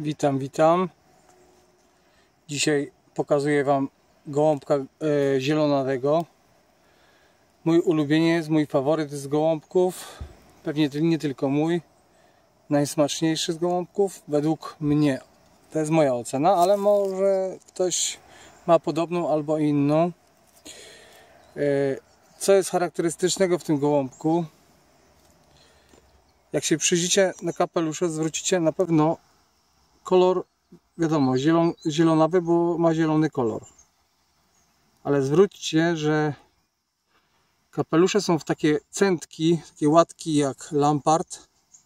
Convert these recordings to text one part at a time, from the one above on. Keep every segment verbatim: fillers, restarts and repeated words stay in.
Witam, witam. Dzisiaj pokazuję Wam gołąbka e, zielonawego. Mój ulubieniec, mój faworyt z gołąbków. Pewnie nie tylko mój. Najsmaczniejszy z gołąbków według mnie. To jest moja ocena, ale może ktoś ma podobną albo inną. E, co jest charakterystycznego w tym gołąbku? Jak się przyjrzycie na kapelusze, zwrócicie na pewno kolor, wiadomo, zielon, zielonawy, bo ma zielony kolor. Ale zwróćcie, że kapelusze są w takie centki, takie łatki jak Lampart.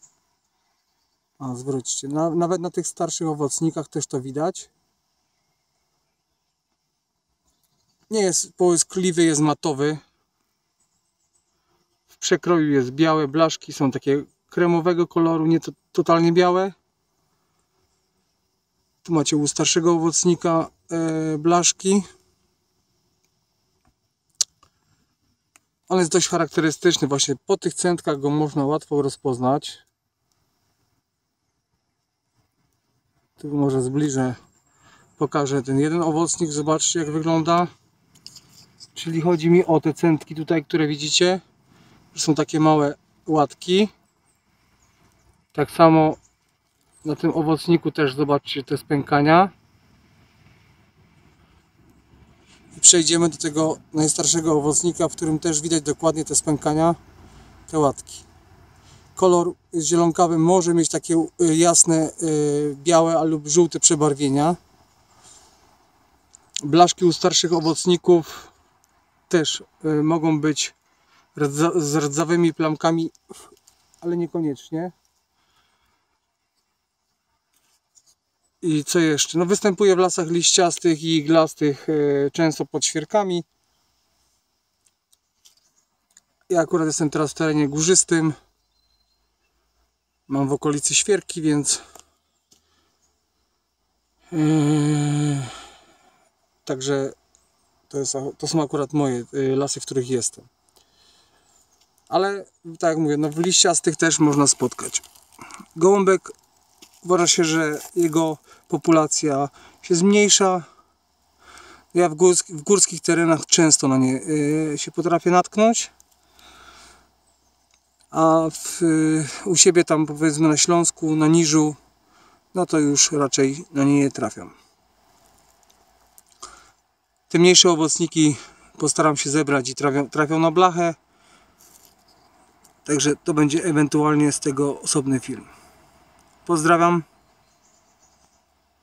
A zwróćcie, na, nawet na tych starszych owocnikach też to widać. Nie jest połyskliwy, jest matowy. W przekroju jest białe, blaszki są takie kremowego koloru, nie to, totalnie białe. Tu macie u starszego owocnika e, blaszki. On jest dość charakterystyczny, właśnie po tych centkach go można łatwo rozpoznać. Tu może zbliżę, pokażę ten jeden owocnik, zobaczcie jak wygląda. Czyli chodzi mi o te centki tutaj, które widzicie, że są takie małe łatki. Tak samo na tym owocniku też zobaczcie te spękania. I przejdziemy do tego najstarszego owocnika, w którym też widać dokładnie te spękania, te łatki. Kolor zielonkawy może mieć takie jasne, białe lub żółte przebarwienia. Blaszki u starszych owocników też mogą być z rdzawymi plamkami, ale niekoniecznie. I co jeszcze? No występuje w lasach liściastych i iglastych, e, często pod świerkami. Ja akurat jestem teraz w terenie górzystym. Mam w okolicy świerki, więc e, także to, jest, to są akurat moje e, lasy, w których jestem. Ale tak jak mówię, no w liściastych też można spotkać. Gołąbek, uważa się, że jego populacja się zmniejsza. Ja w, górsk w górskich terenach często na nie y, się potrafię natknąć. A w, y, u siebie tam powiedzmy na Śląsku, na Niżu, no to już raczej na nie nie trafiam. Te mniejsze owocniki postaram się zebrać i trafią, trafią na blachę. Także to będzie ewentualnie z tego osobny film. Pozdrawiam.